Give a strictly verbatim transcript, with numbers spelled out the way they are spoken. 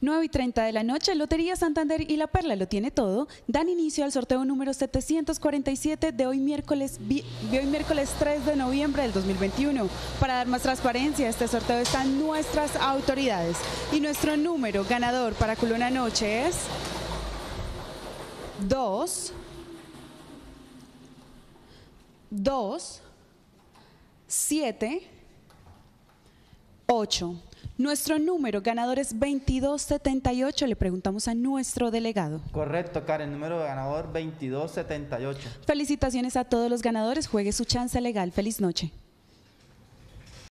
nueve y treinta de la noche, Lotería Santander y La Perla lo tiene todo. Dan inicio al sorteo número setecientos cuarenta y siete de hoy miércoles, de hoy miércoles tres de noviembre del dos mil veintiuno. Para dar más transparencia a este sorteo están nuestras autoridades. Y nuestro número ganador para Culona Noche es dos, dos, siete, ocho. Nuestro número ganador es veintidós setenta y ocho. Le preguntamos a nuestro delegado. Correcto, Karen, número ganador veintidós setenta y ocho. Felicitaciones a todos los ganadores. Juegue su chance legal. Feliz noche.